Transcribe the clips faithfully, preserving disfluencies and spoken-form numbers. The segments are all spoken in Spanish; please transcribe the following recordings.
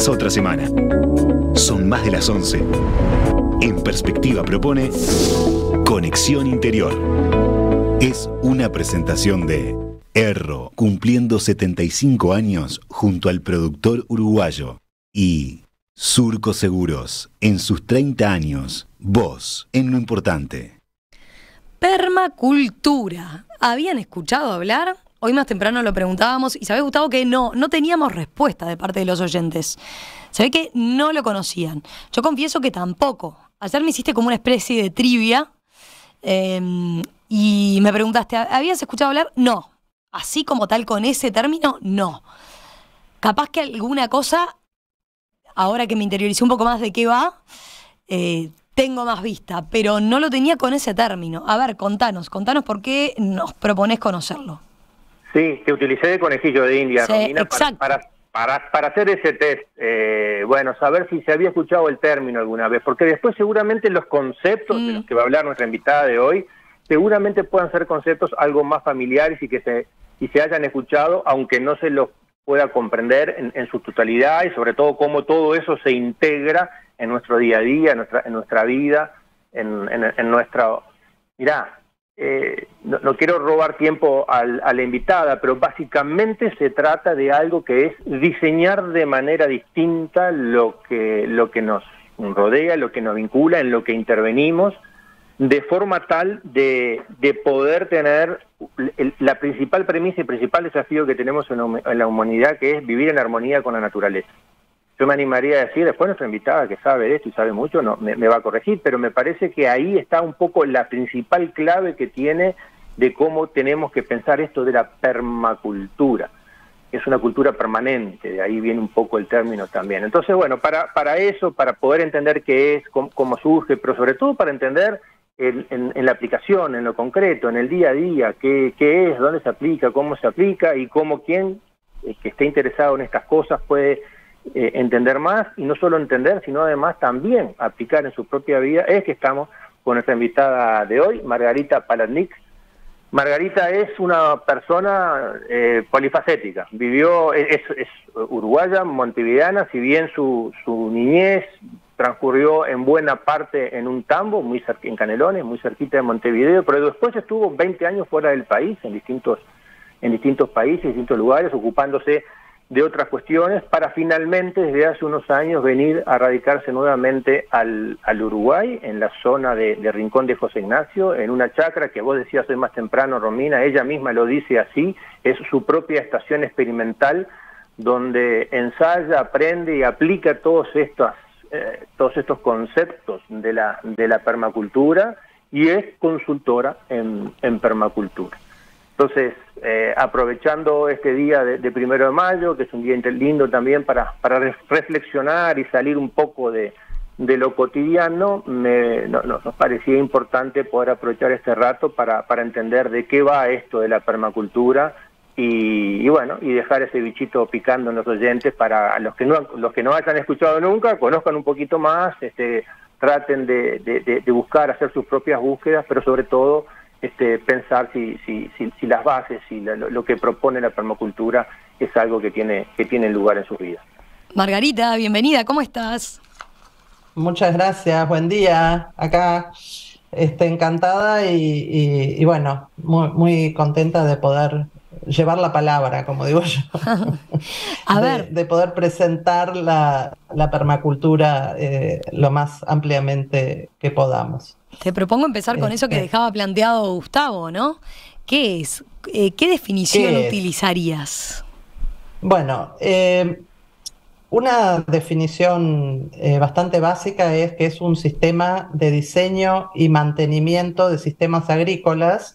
Comienza otra semana. Son más de las once. En Perspectiva propone Conexión Interior. Es una presentación de Erro, cumpliendo setenta y cinco años junto al productor uruguayo. Y Surco Seguros, en sus treinta años, vos en lo importante. Permacultura. ¿Habían escuchado hablar? Hoy más temprano lo preguntábamos y sabés, Gustavo, que no, no teníamos respuesta de parte de los oyentes. Se ve que no lo conocían. Yo confieso que tampoco. Ayer me hiciste como una especie de trivia eh, y me preguntaste, ¿habías escuchado hablar? No. Así como tal con ese término, no. Capaz que alguna cosa, ahora que me interioricé un poco más de qué va, eh, tengo más vista, pero no lo tenía con ese término. A ver, contanos, contanos por qué nos proponés conocerlo. Sí, te utilicé de conejillo de India, Sí, Romina, exacto. para, para, para, para hacer ese test. Eh, bueno, saber si se había escuchado el término alguna vez, porque después seguramente los conceptos mm. de los que va a hablar nuestra invitada de hoy, seguramente puedan ser conceptos algo más familiares y que se, y se hayan escuchado, aunque no se los pueda comprender en, en su totalidad y sobre todo cómo todo eso se integra en nuestro día a día, en nuestra, en nuestra vida, en, en, en nuestra... Mirá, Eh, no, no quiero robar tiempo al, a la invitada, pero básicamente se trata de algo que es diseñar de manera distinta lo que, lo que nos rodea, lo que nos vincula, en lo que intervenimos, de forma tal de, de poder tener el, la principal premisa y principal desafío que tenemos en la, en la humanidad, que es vivir en armonía con la naturaleza. Yo me animaría a decir, después nuestra invitada que sabe de esto y sabe mucho, no, me, me va a corregir, pero me parece que ahí está un poco la principal clave que tiene de cómo tenemos que pensar esto de la permacultura. Es una cultura permanente, de ahí viene un poco el término también. Entonces, bueno, para, para eso, para poder entender qué es, cómo, cómo surge, pero sobre todo para entender el, en, en la aplicación, en lo concreto, en el día a día, qué, qué es, dónde se aplica, cómo se aplica y cómo quien eh, que esté interesado en estas cosas puede Eh, entender más, y no solo entender, sino además también aplicar en su propia vida, es que estamos con nuestra invitada de hoy, Margarita Paladnik. Margarita es una persona eh, polifacética, vivió, es, es uruguaya, montevideana, si bien su, su niñez transcurrió en buena parte en un tambo, muy cerca, en Canelones, muy cerquita de Montevideo, pero después estuvo veinte años fuera del país, en distintos, en distintos países, distintos lugares, ocupándose de otras cuestiones, para finalmente, desde hace unos años, venir a radicarse nuevamente al, al Uruguay, en la zona de, de Rincón de José Ignacio, en una chacra que vos decías hoy más temprano, Romina, ella misma lo dice así, es su propia estación experimental, donde ensaya, aprende y aplica todos estos, eh, todos estos conceptos de la, de la permacultura, y es consultora en, en permacultura. Entonces, eh, aprovechando este día de, de primero de mayo, que es un día lindo también para, para reflexionar y salir un poco de, de lo cotidiano, me, no, no, nos parecía importante poder aprovechar este rato para, para entender de qué va esto de la permacultura y, y bueno, y dejar ese bichito picando en los oyentes para los que no, los que no hayan escuchado nunca, conozcan un poquito más, este, traten de, de, de, de buscar, hacer sus propias búsquedas, pero sobre todo Este, pensar si, si, si, si las bases, si la, lo, lo que propone la permacultura es algo que tiene, que tiene lugar en sus vidas. Margarita, bienvenida, ¿cómo estás? Muchas gracias, buen día, acá este, encantada y, y, y bueno, muy, muy contenta de poder llevar la palabra, como digo yo, a de, ver. de poder presentar la, la permacultura eh, lo más ampliamente que podamos. Te propongo empezar con eso que dejaba planteado Gustavo, ¿no? ¿Qué es? Eh, ¿Qué definición ¿Qué utilizarías? Bueno, eh, una definición eh, bastante básica es que es un sistema de diseño y mantenimiento de sistemas agrícolas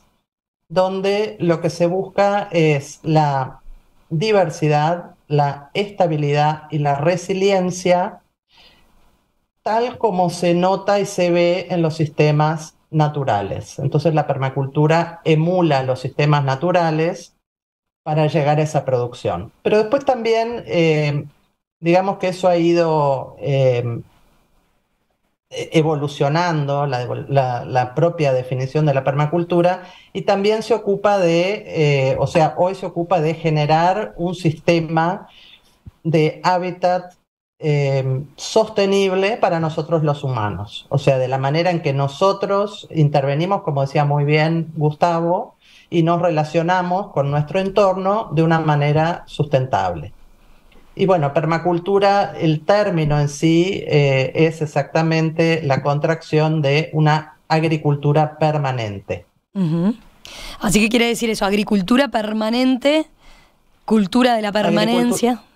donde lo que se busca es la diversidad, la estabilidad y la resiliencia, tal como se nota y se ve en los sistemas naturales. Entonces la permacultura emula los sistemas naturales para llegar a esa producción. Pero después también, eh, digamos que eso ha ido eh, evolucionando, la, la, la propia definición de la permacultura, y también se ocupa de, eh, o sea, hoy se ocupa de generar un sistema de hábitat eh, sostenible para nosotros los humanos. O sea, de la manera en que nosotros intervenimos, como decía muy bien Gustavo, y nos relacionamos con nuestro entorno de una manera sustentable. Y bueno, permacultura, el término en sí eh, es exactamente la contracción de una agricultura permanente. Uh-huh. Así que quiere decir eso, agricultura permanente, cultura de la permanencia. Agricultura,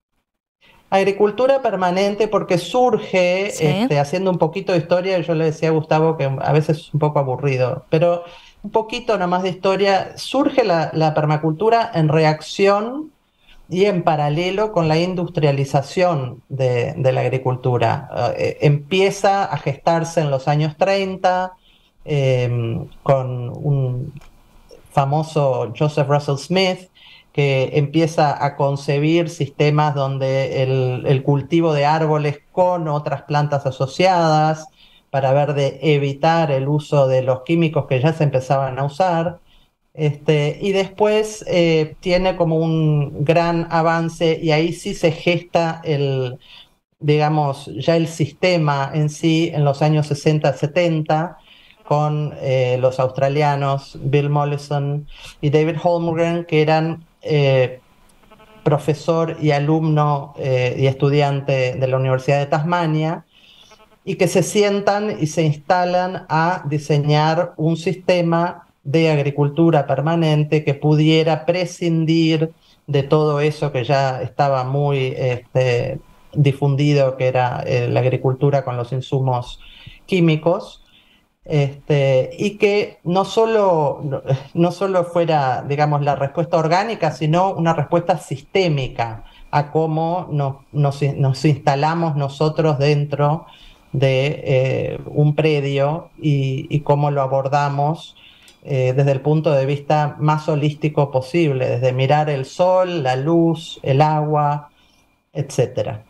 agricultura permanente porque surge, sí. este, haciendo un poquito de historia, yo le decía a Gustavo que a veces es un poco aburrido, pero un poquito nomás de historia, surge la, la permacultura en reacción y en paralelo con la industrialización de, de la agricultura. Eh, empieza a gestarse en los años treinta eh, con un famoso Joseph Russell Smith, que empieza a concebir sistemas donde el, el cultivo de árboles con otras plantas asociadas, para ver de evitar el uso de los químicos que ya se empezaban a usar. Este, y después eh, tiene como un gran avance y ahí sí se gesta el, digamos, ya el sistema en sí en los años sesenta, setenta, con eh, los australianos Bill Mollison y David Holmgren, que eran eh, profesor y alumno eh, y estudiante de la Universidad de Tasmania, y que se sientan y se instalan a diseñar un sistema de agricultura permanente que pudiera prescindir de todo eso que ya estaba muy este, difundido, que era eh, la agricultura con los insumos químicos, este, y que no solo, no, no solo fuera, digamos, la respuesta orgánica, sino una respuesta sistémica a cómo nos, nos, nos instalamos nosotros dentro de eh, un predio y, y cómo lo abordamos eh, desde el punto de vista más holístico posible, desde mirar el sol, la luz, el agua, etcétera.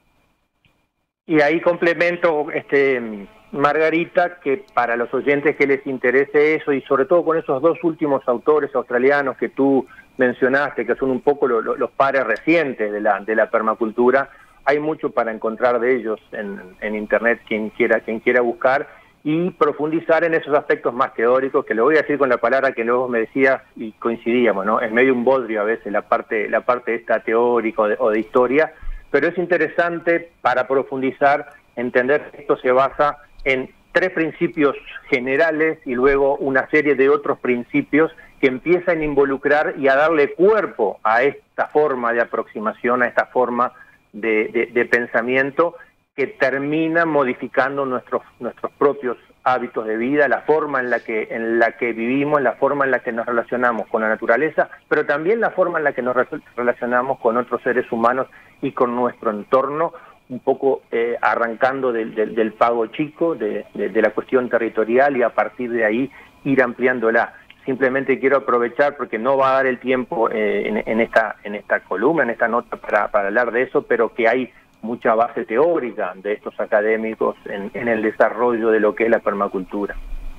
Y ahí complemento, este, Margarita, que para los oyentes que les interese eso, y sobre todo con esos dos últimos autores australianos que tú mencionaste, que son un poco lo, lo, los pares recientes de la, de la permacultura, hay mucho para encontrar de ellos en, en internet, quien quiera, quien quiera buscar y profundizar en esos aspectos más teóricos, que lo voy a decir con la palabra que luego me decías y coincidíamos, ¿no? Es medio un bodrio a veces la parte, la parte esta teórica o de, o de historia, pero es interesante para profundizar, entender que esto se basa en tres principios generales y luego una serie de otros principios que empiezan a involucrar y a darle cuerpo a esta forma de aproximación, a esta forma De, de, de pensamiento que termina modificando nuestros nuestros propios hábitos de vida, la forma en la que en la que vivimos, la forma en la que nos relacionamos con la naturaleza, pero también la forma en la que nos re relacionamos con otros seres humanos y con nuestro entorno, un poco eh, arrancando del, del, del pago chico, de, de, de la cuestión territorial y a partir de ahí ir ampliándola. Simplemente quiero aprovechar, porque no va a dar el tiempo eh, en, en, esta, en esta columna, en esta nota para, para hablar de eso, pero que hay mucha base teórica de estos académicos en, en el desarrollo de lo que es la permacultura.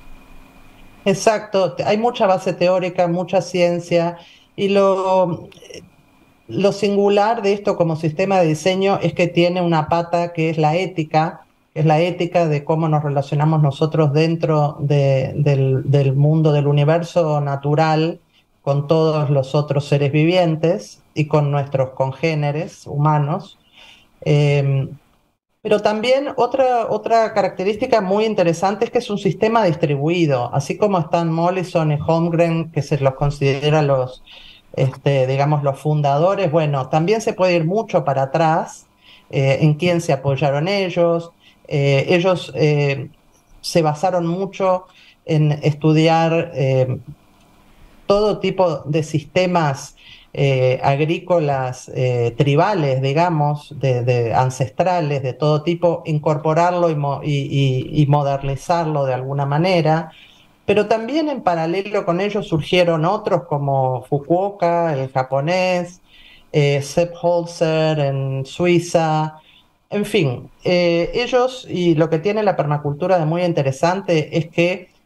Exacto, hay mucha base teórica, mucha ciencia, y lo, lo singular de esto como sistema de diseño es que tiene una pata que es la ética, es la ética de cómo nos relacionamos nosotros dentro de, del, del mundo, del universo natural, con todos los otros seres vivientes y con nuestros congéneres humanos. Eh, pero también otra, otra característica muy interesante es que es un sistema distribuido, así como están Mollison y Holmgren, que se los considera los, este, digamos, los fundadores. Bueno, también se puede ir mucho para atrás, eh, en quién se apoyaron ellos. Eh, ellos eh, se basaron mucho en estudiar eh, todo tipo de sistemas eh, agrícolas eh, tribales, digamos, de, de ancestrales, de todo tipo, incorporarlo y, mo y, y, y modernizarlo de alguna manera. Pero también en paralelo con ellos surgieron otros como Fukuoka, el japonés, eh, Sepp Holzer en Suiza. En fin, eh, ellos, y lo que tiene la permacultura de muy interesante es que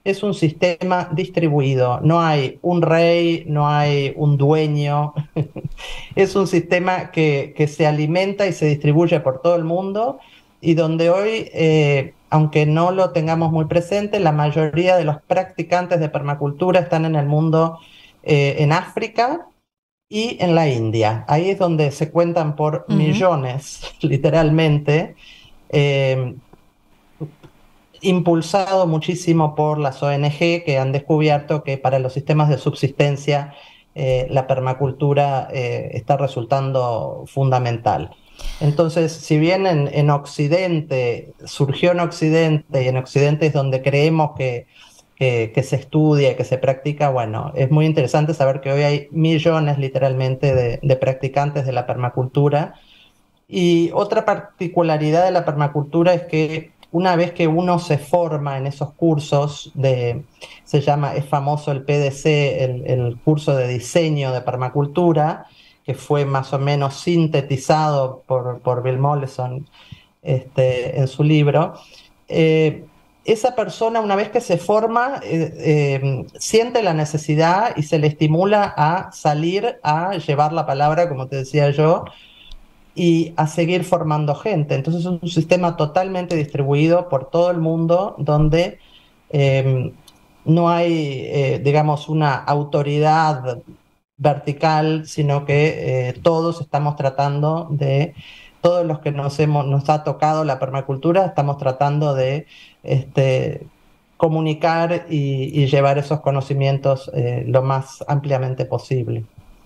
es un sistema distribuido. No hay un rey, no hay un dueño. Es un sistema que, que se alimenta y se distribuye por todo el mundo y donde hoy, eh, aunque no lo tengamos muy presente, la mayoría de los practicantes de permacultura están en el mundo, eh, en África y en la India. Ahí es donde se cuentan por uh-huh. millones, literalmente, eh, impulsado muchísimo por las O N G que han descubierto que para los sistemas de subsistencia eh, la permacultura eh, está resultando fundamental. Entonces, si bien en, en Occidente, surgió en Occidente, y en Occidente es donde creemos que, que, que se estudia, que se practica, bueno, es muy interesante saber que hoy hay millones literalmente de, de practicantes de la permacultura. Y otra particularidad de la permacultura es que una vez que uno se forma en esos cursos, de, se llama, es famoso el P D C, el, el curso de diseño de permacultura, que fue más o menos sintetizado por, por Bill Mollison este, en su libro, eh, esa persona una vez que se forma eh, eh, siente la necesidad y se le estimula a salir a llevar la palabra, como te decía yo, y a seguir formando gente. Entonces es un sistema totalmente distribuido por todo el mundo donde eh, no hay, eh, digamos, una autoridad vertical, sino que eh, todos estamos tratando de, todos los que nos, hemos, nos ha tocado la permacultura, estamos tratando de este, comunicar y, y llevar esos conocimientos eh, lo más ampliamente posible.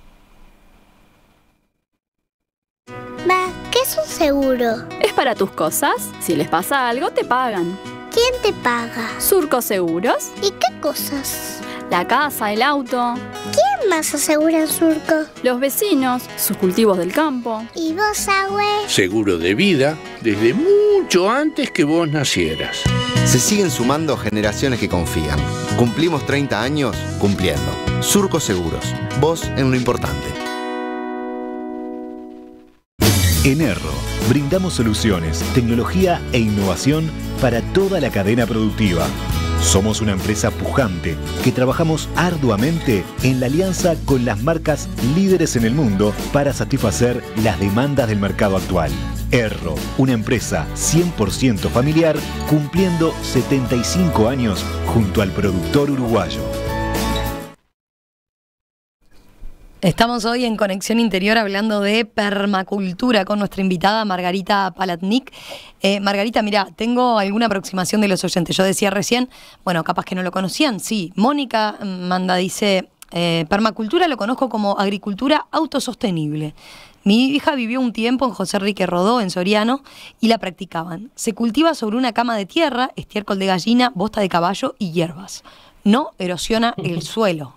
¿Qué es un seguro? Es para tus cosas. Si les pasa algo, te pagan. ¿Quién te paga? Surco Seguros. ¿Y qué cosas? La casa, el auto. ¿Quién más asegura en Surco? Los vecinos, sus cultivos del campo. ¿Y vos, Agüe? Seguro de vida desde mucho antes que vos nacieras. Se siguen sumando generaciones que confían. Cumplimos treinta años cumpliendo. Surco Seguros. Vos en lo importante. En Erro, brindamos soluciones, tecnología e innovación para toda la cadena productiva. Somos una empresa pujante que trabajamos arduamente en la alianza con las marcas líderes en el mundo para satisfacer las demandas del mercado actual. Erro, una empresa cien por ciento familiar, cumpliendo setenta y cinco años junto al productor uruguayo. Estamos hoy en Conexión Interior hablando de permacultura con nuestra invitada Margarita Palatnik. Eh, Margarita, mira, tengo alguna aproximación de los oyentes. Yo decía recién, bueno, capaz que no lo conocían, sí. Mónica manda, dice, eh, permacultura lo conozco como agricultura autosostenible. Mi hija vivió un tiempo en José Enrique Rodó, en Soriano, y la practicaban. Se cultiva sobre una cama de tierra, estiércol de gallina, bosta de caballo y hierbas. No erosiona el suelo.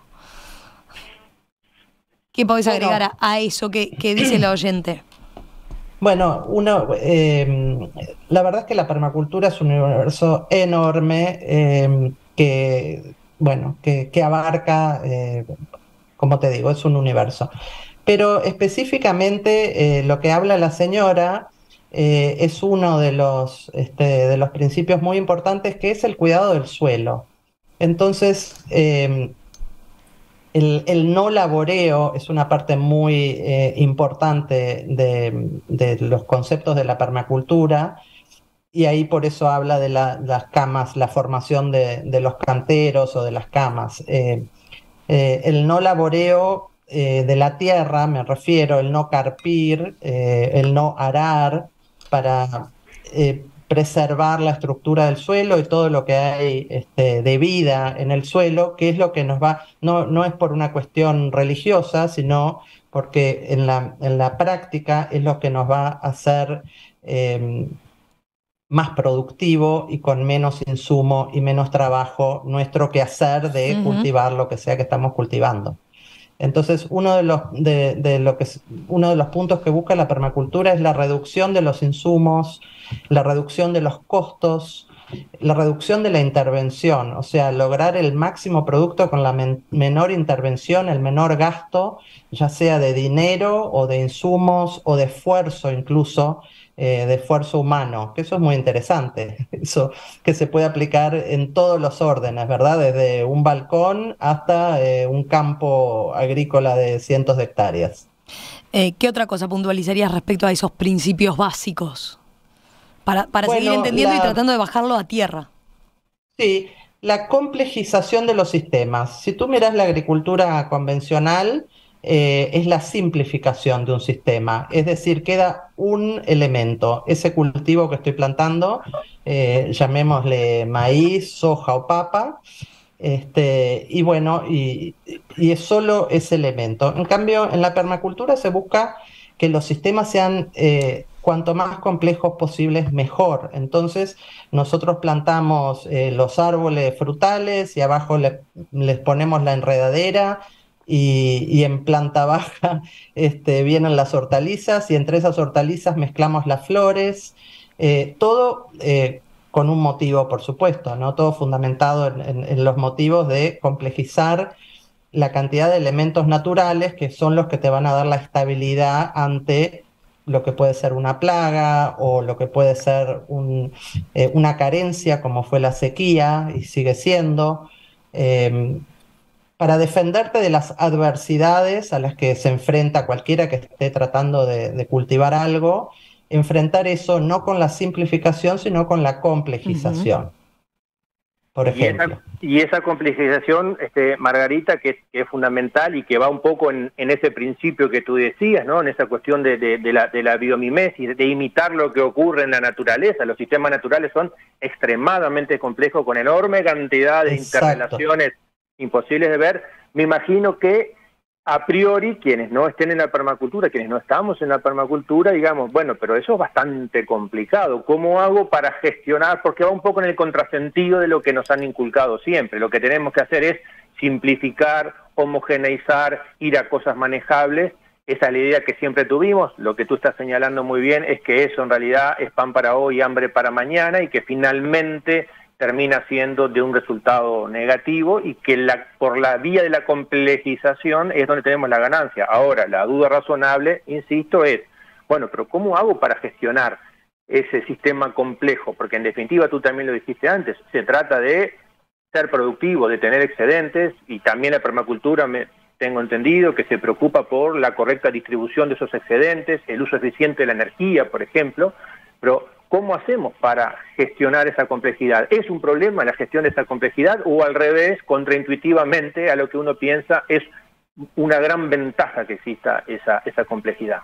¿Qué podés agregar bueno, a, a eso que, que dice el oyente? Bueno, uno, eh, la verdad es que la permacultura es un universo enorme eh, que, bueno, que, que abarca, eh, como te digo, es un universo. Pero específicamente eh, lo que habla la señora eh, es uno de los, este, de los principios muy importantes, que es el cuidado del suelo. Entonces, eh, El, el no laboreo es una parte muy eh, importante de, de los conceptos de la permacultura, y ahí por eso habla de la, las camas, la formación de, de los canteros o de las camas. Eh, eh, el no laboreo eh, de la tierra, me refiero, el no carpir, eh, el no arar, para eh, preservar la estructura del suelo y todo lo que hay este, de vida en el suelo, que es lo que nos va, no, no es por una cuestión religiosa, sino porque en la, en la práctica es lo que nos va a hacer eh, más productivo y con menos insumo y menos trabajo nuestro quehacer de uh-huh. cultivar lo que sea que estamos cultivando. Entonces, uno de los, de, de lo que, uno de los puntos que busca la permacultura es la reducción de los insumos, la reducción de los costos, la reducción de la intervención, o sea, lograr el máximo producto con la men menor intervención, el menor gasto, ya sea de dinero o de insumos o de esfuerzo incluso, eh, de esfuerzo humano, que eso es muy interesante, eso que se puede aplicar en todos los órdenes, ¿verdad? Desde un balcón hasta eh, un campo agrícola de cientos de hectáreas. Eh, ¿Qué otra cosa puntualizarías respecto a esos principios básicos? Para, para bueno, seguir entendiendo la... y tratando de bajarlo a tierra. Sí, la complejización de los sistemas. Si tú miras la agricultura convencional, eh, es la simplificación de un sistema. Es decir, queda un elemento, ese cultivo que estoy plantando, eh, llamémosle maíz, soja o papa, este, y bueno, y, y es solo ese elemento. En cambio, en la permacultura se busca que los sistemas sean eh, cuanto más complejos posibles, mejor. Entonces, nosotros plantamos eh, los árboles frutales y abajo le, les ponemos la enredadera y, y en planta baja este, vienen las hortalizas y entre esas hortalizas mezclamos las flores. Eh, todo eh, con un motivo, por supuesto, ¿no? Todo fundamentado en, en, en los motivos de complejizar la cantidad de elementos naturales que son los que te van a dar la estabilidad ante lo que puede ser una plaga o lo que puede ser un, eh, una carencia como fue la sequía y sigue siendo, eh, para defenderte de las adversidades a las que se enfrenta cualquiera que esté tratando de, de cultivar algo, enfrentar eso no con la simplificación sino con la complejización. Uh-huh. Por ejemplo. Y esa, y esa complejización, este, Margarita, que es, que es fundamental y que va un poco en, en ese principio que tú decías, ¿no? En esa cuestión de, de, de, la, de la biomimesis, de imitar lo que ocurre en la naturaleza. Los sistemas naturales son extremadamente complejos, con enorme cantidad de Exacto. interrelaciones imposibles de ver. Me imagino que a priori, quienes no estén en la permacultura, quienes no estamos en la permacultura, digamos, bueno, pero eso es bastante complicado. ¿Cómo hago para gestionar? Porque va un poco en el contrasentido de lo que nos han inculcado siempre. Lo que tenemos que hacer es simplificar, homogeneizar, ir a cosas manejables. Esa es la idea que siempre tuvimos. Lo que tú estás señalando muy bien es que eso en realidad es pan para hoy, hambre para mañana, y que finalmente termina siendo de un resultado negativo y que la, por la vía de la complejización es donde tenemos la ganancia. Ahora, la duda razonable, insisto, es, bueno, pero ¿cómo hago para gestionar ese sistema complejo? Porque en definitiva, tú también lo dijiste antes, se trata de ser productivo, de tener excedentes, y también la permacultura, me tengo entendido, que se preocupa por la correcta distribución de esos excedentes, el uso eficiente de la energía, por ejemplo, pero ¿cómo hacemos para gestionar esa complejidad? ¿Es un problema la gestión de esa complejidad o al revés, contraintuitivamente a lo que uno piensa, es una gran ventaja que exista esa, esa complejidad?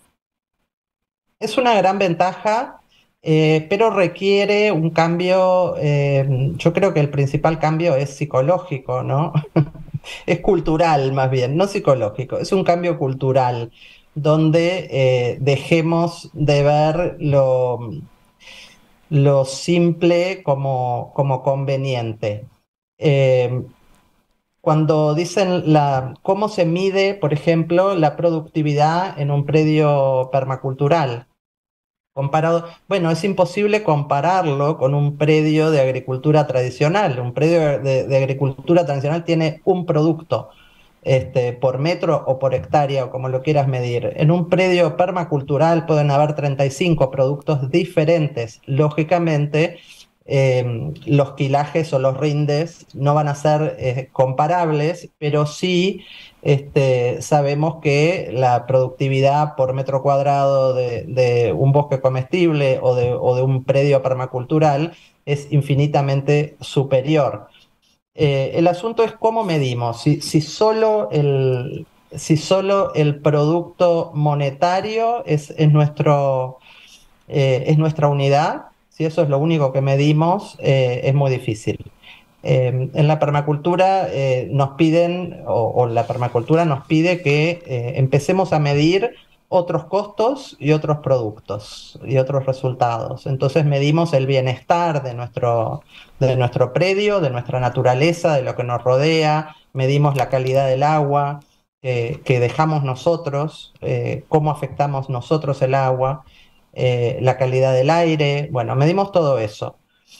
Es una gran ventaja, eh, pero requiere un cambio, eh, yo creo que el principal cambio es psicológico, ¿no? Es cultural más bien, no psicológico, es un cambio cultural, donde eh, dejemos de ver lo, lo simple como, como conveniente. Eh, cuando dicen la, cómo se mide, por ejemplo, la productividad en un predio permacultural, comparado, bueno, es imposible compararlo con un predio de agricultura tradicional. Un predio de, de agricultura tradicional tiene un producto, Este, por metro o por hectárea o como lo quieras medir. En un predio permacultural pueden haber treinta y cinco productos diferentes. Lógicamente, eh, los quilajes o los rindes no van a ser eh, comparables, pero sí este, sabemos que la productividad por metro cuadrado de, de un bosque comestible o de, o de un predio permacultural es infinitamente superior. Eh, el asunto es cómo medimos, si, si, solo el, si solo el producto monetario es, es, nuestro, eh, es nuestra unidad, si eso es lo único que medimos, eh, es muy difícil. Eh, en la permacultura eh, nos piden, o, o la permacultura nos pide que eh, empecemos a medir otros costos y otros productos y otros resultados. Entonces medimos el bienestar de nuestro, de nuestro predio, de nuestra naturaleza, de lo que nos rodea, medimos la calidad del agua eh, que dejamos nosotros, eh, cómo afectamos nosotros el agua, eh, la calidad del aire, bueno, medimos todo eso.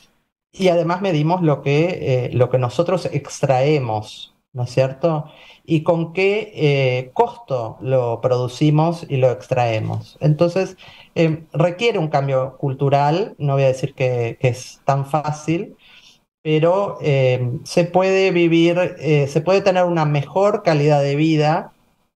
y además medimos lo que, eh, lo que nosotros extraemos, ¿no es cierto? Y con qué eh, costo lo producimos y lo extraemos. Entonces, eh, requiere un cambio cultural, no voy a decir que, que es tan fácil, pero eh, se puede vivir, eh, se puede tener una mejor calidad de vida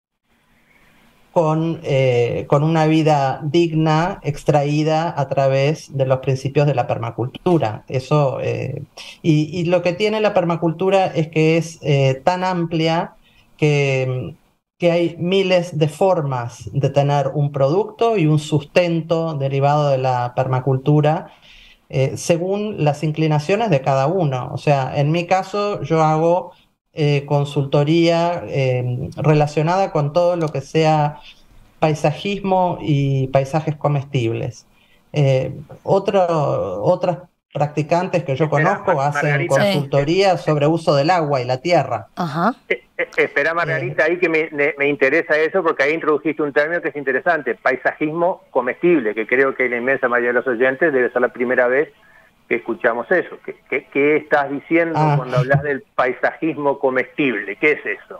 con, eh, con una vida digna, extraída a través de los principios de la permacultura. Eso, eh, y, y lo que tiene la permacultura es que es eh, tan amplia que, que hay miles de formas de tener un producto y un sustento derivado de la permacultura, eh, según las inclinaciones de cada uno. O sea, en mi caso yo hago eh, consultoría eh, relacionada con todo lo que sea paisajismo y paisajes comestibles. Eh, otro, otras practicantes que yo Espera, conozco Mar- hacen Margarita. consultoría sobre uso del agua y la tierra. Ajá. Eh, eh, espera, Margarita, ahí que me, me- me interesa eso, porque ahí introdujiste un término que es interesante, paisajismo comestible, que creo que la inmensa mayoría de los oyentes debe ser la primera vez que escuchamos eso. ¿Qué, qué, qué estás diciendo Ah. cuando hablas del paisajismo comestible? ¿Qué es eso?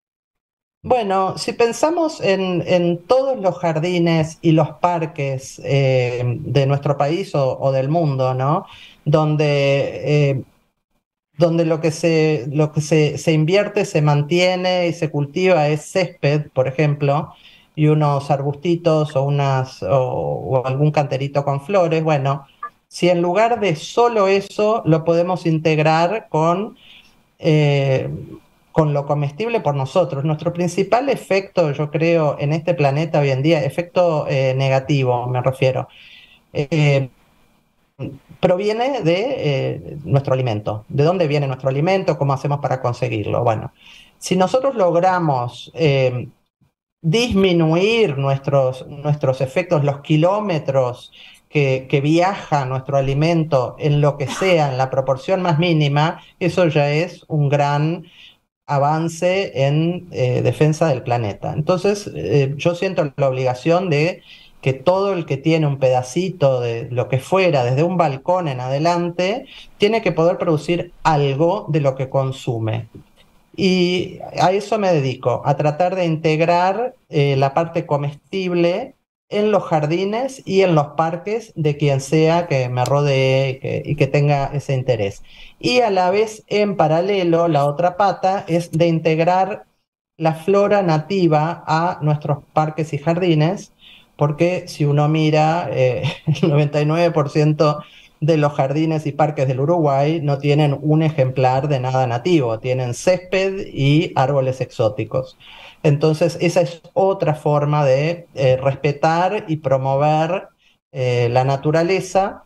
Bueno, si pensamos en, en todos los jardines y los parques eh, de nuestro país o, o del mundo, ¿no? Donde, eh, donde lo que, se, lo que se, se invierte, se mantiene y se cultiva es césped, por ejemplo, y unos arbustitos o, unas, o, o algún canterito con flores. Bueno, si en lugar de solo eso lo podemos integrar con... eh, con lo comestible por nosotros. Nuestro principal efecto, yo creo, en este planeta hoy en día, efecto eh, negativo, me refiero, eh, proviene de eh, nuestro alimento. ¿De dónde viene nuestro alimento? ¿Cómo hacemos para conseguirlo? Bueno, si nosotros logramos eh, disminuir nuestros, nuestros efectos, los kilómetros que, que viaja nuestro alimento en lo que sea, en la proporción más mínima, eso ya es un gran avance en eh, defensa del planeta. Entonces, eh, yo siento la obligación de que todo el que tiene un pedacito de lo que fuera, desde un balcón en adelante, tiene que poder producir algo de lo que consume. Y a eso me dedico, a tratar de integrar eh, la parte comestible en los jardines y en los parques de quien sea que me rodee y que, y que tenga ese interés. Y a la vez, en paralelo, la otra pata es de integrar la flora nativa a nuestros parques y jardines, porque si uno mira, eh, el noventa y nueve por ciento de los jardines y parques del Uruguay no tienen un ejemplar de nada nativo, tienen césped y árboles exóticos. Entonces, esa es otra forma de eh, respetar y promover eh, la naturaleza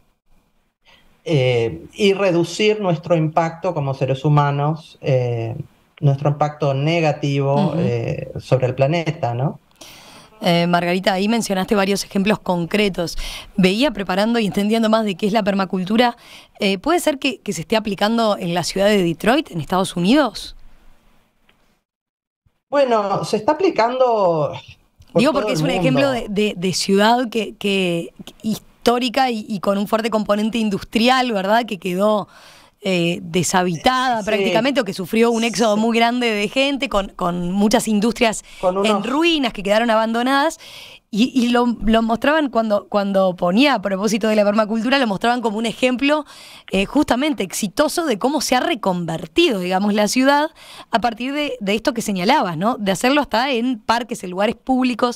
eh, y reducir nuestro impacto como seres humanos, eh, nuestro impacto negativo Ujú. eh, sobre el planeta, ¿no? Eh, Margarita, ahí mencionaste varios ejemplos concretos. Veía preparando y entendiendo más de qué es la permacultura. Eh, ¿Puede ser que, que se esté aplicando en la ciudad de Detroit, en Estados Unidos? Bueno, se está aplicando por Digo todo porque el es un mundo. ejemplo de, de- de ciudad que, que- que histórica y, y con un fuerte componente industrial, ¿verdad? Que quedó eh, deshabitada Sí. prácticamente, o que sufrió un éxodo muy grande de gente, con, con muchas industrias Con unos- en ruinas que quedaron abandonadas. Y, y lo, lo mostraban cuando, cuando ponía a propósito de la permacultura, lo mostraban como un ejemplo eh, justamente exitoso de cómo se ha reconvertido, digamos, la ciudad a partir de, de esto que señalabas, ¿no? De hacerlo hasta en parques, en lugares públicos.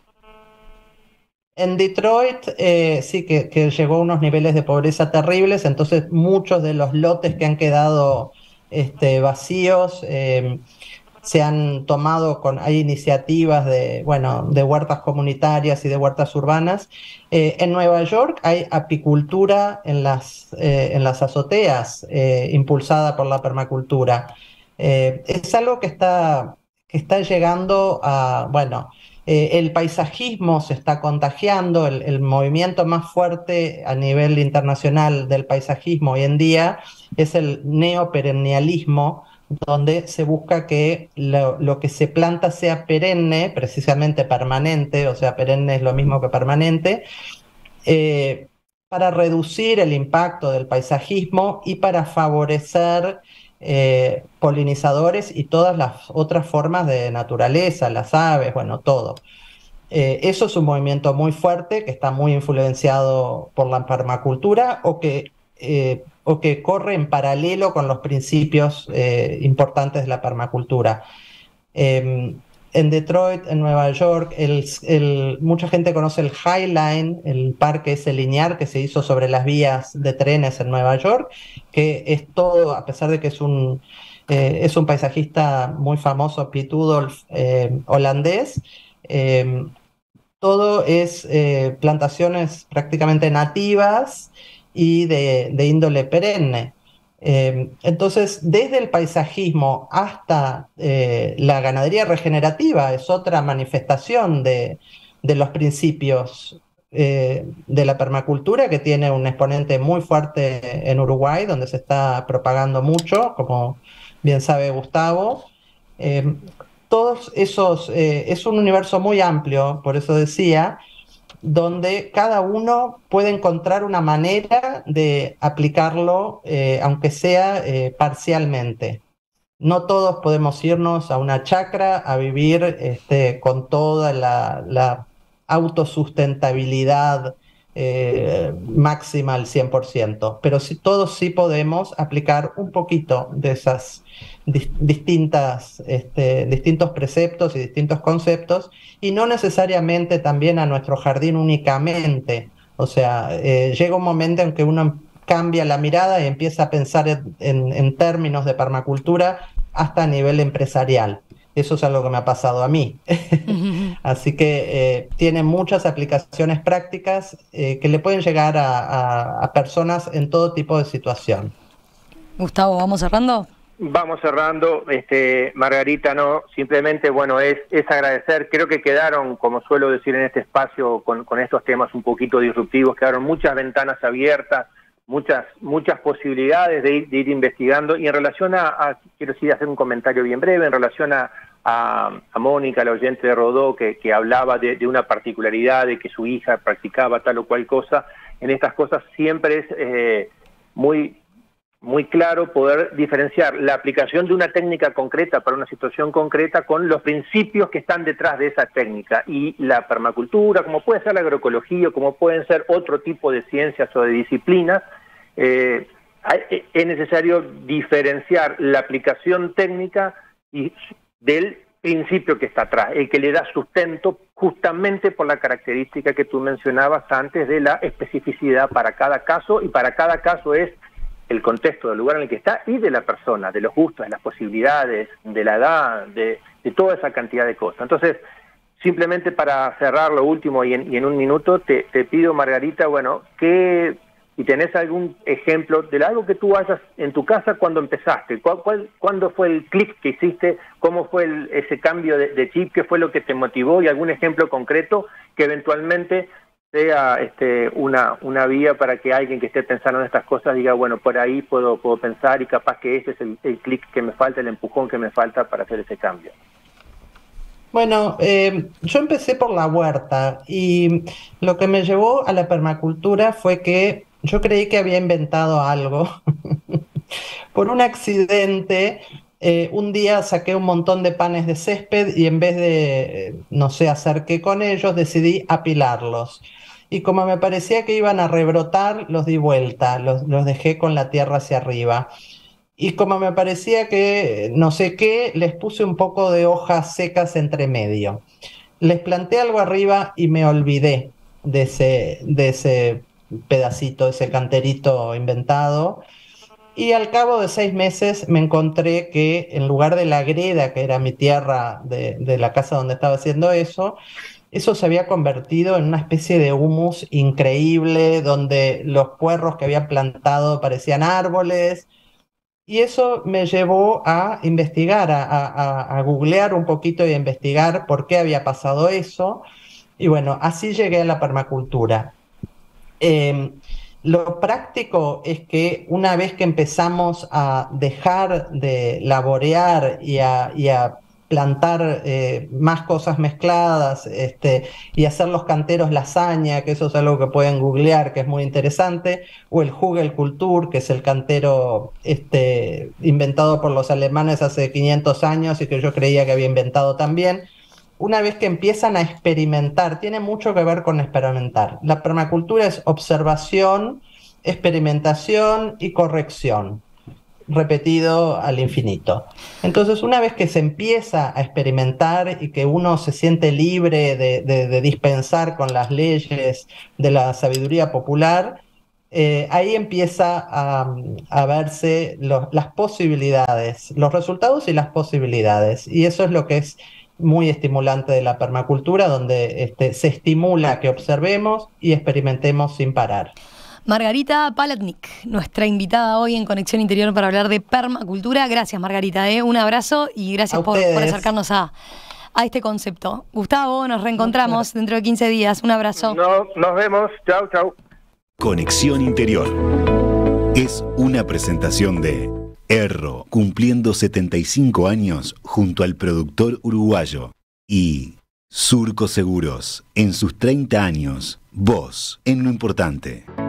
En Detroit eh, sí que, que llegó a unos niveles de pobreza terribles, entonces muchos de los lotes que han quedado este, vacíos eh, se han tomado con, hay iniciativas de, bueno, de huertas comunitarias y de huertas urbanas. Eh, en Nueva York hay apicultura en las, eh, en las azoteas, eh, impulsada por la permacultura. Eh, es algo que está, que está llegando a, bueno, eh, el paisajismo se está contagiando, el, el movimiento más fuerte a nivel internacional del paisajismo hoy en día es el neoperennialismo, donde se busca que lo, lo que se planta sea perenne, precisamente permanente, o sea, perenne es lo mismo que permanente, eh, para reducir el impacto del paisajismo y para favorecer eh, polinizadores y todas las otras formas de naturaleza, las aves, bueno, todo. Eh, eso es un movimiento muy fuerte que está muy influenciado por la permacultura o que, eh, o que corre en paralelo con los principios eh, importantes de la permacultura. Eh, en Detroit, en Nueva York, el, el, mucha gente conoce el High Line, el parque ese lineal que se hizo sobre las vías de trenes en Nueva York, que es todo, a pesar de que es un, eh, es un paisajista muy famoso, Piet Oudolf, eh, holandés, eh, todo es eh, plantaciones prácticamente nativas y de, de índole perenne. Eh, entonces, desde el paisajismo hasta eh, la ganadería regenerativa es otra manifestación de, de los principios eh, de la permacultura, que tiene un exponente muy fuerte en Uruguay, donde se está propagando mucho, como bien sabe Gustavo. Eh, todos esos, eh, es un universo muy amplio, por eso decía, donde cada uno puede encontrar una manera de aplicarlo, eh, aunque sea eh, parcialmente. No todos podemos irnos a una chacra a vivir este, con toda la, la autosustentabilidad eh, máxima al cien por ciento, pero sí, todos sí podemos aplicar un poquito de esas dis distintas, este, distintos preceptos y distintos conceptos, y no necesariamente también a nuestro jardín únicamente. O sea, eh, llega un momento en que uno cambia la mirada y empieza a pensar en, en, en términos de permacultura hasta a nivel empresarial. Eso es algo que me ha pasado a mí. Así que eh, tiene muchas aplicaciones prácticas eh, que le pueden llegar a, a, a personas en todo tipo de situación. Gustavo, ¿vamos cerrando? Vamos cerrando, este, Margarita, no, simplemente, bueno, es, es agradecer, creo que quedaron, como suelo decir en este espacio, con, con estos temas un poquito disruptivos, quedaron muchas ventanas abiertas, muchas muchas posibilidades de ir, de ir investigando, y en relación a, a, quiero sí hacer un comentario bien breve, en relación a, a, a Mónica, la oyente de Rodó, que, que hablaba de, de una particularidad, de que su hija practicaba tal o cual cosa. En estas cosas siempre es eh, muy... muy claro poder diferenciar la aplicación de una técnica concreta para una situación concreta con los principios que están detrás de esa técnica. Y la permacultura, como puede ser la agroecología, como pueden ser otro tipo de ciencias o de disciplinas, eh, es necesario diferenciar la aplicación técnica y del principio que está atrás, el que le da sustento justamente por la característica que tú mencionabas antes de la especificidad para cada caso, y para cada caso es el contexto del lugar en el que está y de la persona, de los gustos, de las posibilidades, de la edad, de, de toda esa cantidad de cosas. Entonces, simplemente para cerrar lo último y en, y en un minuto, te, te pido, Margarita, bueno, que si tenés algún ejemplo de algo que tú hayas en tu casa cuando empezaste, ¿cuál, cuál, ¿cuándo fue el clic que hiciste? ¿Cómo fue el, ese cambio de, de chip? ¿Qué fue lo que te motivó? Y algún ejemplo concreto que eventualmente sea este, una, una vía para que alguien que esté pensando en estas cosas diga, bueno, por ahí puedo, puedo pensar, y capaz que ese es el, el clic que me falta, el empujón que me falta para hacer ese cambio. Bueno, eh, yo empecé por la huerta, y lo que me llevó a la permacultura fue que yo creí que había inventado algo. Por un accidente, eh, un día saqué un montón de panes de césped y en vez de, eh, no sé, hacer qué con ellos, decidí apilarlos. Y como me parecía que iban a rebrotar, los di vuelta, los, los dejé con la tierra hacia arriba. Y como me parecía que no sé qué, les puse un poco de hojas secas entre medio. Les planté algo arriba y me olvidé de ese, de ese pedacito, de ese canterito inventado. Y al cabo de seis meses me encontré que en lugar de la greda, que era mi tierra de, de la casa donde estaba haciendo eso, eso se había convertido en una especie de humus increíble, donde los puerros que había plantado parecían árboles. Y eso me llevó a investigar, a, a, a googlear un poquito y a investigar por qué había pasado eso. Y bueno, así llegué a la permacultura. Eh, lo práctico es que una vez que empezamos a dejar de laborear y a, y a plantar eh, más cosas mezcladas este, y hacer los canteros lasaña, que eso es algo que pueden googlear, que es muy interesante, o el Hugelkultur, que es el cantero este, inventado por los alemanes hace quinientos años y que yo creía que había inventado también. Una vez que empiezan a experimentar, tiene mucho que ver con experimentar. La permacultura es observación, experimentación y corrección, repetido al infinito. Entonces, una vez que se empieza a experimentar y que uno se siente libre de, de, de dispensar con las leyes de la sabiduría popular, eh, ahí empieza a, a verse lo, las posibilidades, los resultados y las posibilidades. Y eso es lo que es muy estimulante de la permacultura, donde este, se estimula que observemos y experimentemos sin parar. Margarita Palatnik, nuestra invitada hoy en Conexión Interior para hablar de permacultura. Gracias, Margarita, ¿eh? Un abrazo y gracias por, por acercarnos a, a este concepto. Gustavo, nos reencontramos dentro de quince días. Un abrazo. No, nos vemos. Chau, chau. Conexión Interior es una presentación de Erro, cumpliendo setenta y cinco años junto al productor uruguayo, y Surco Seguros, en sus treinta años, vos en lo importante.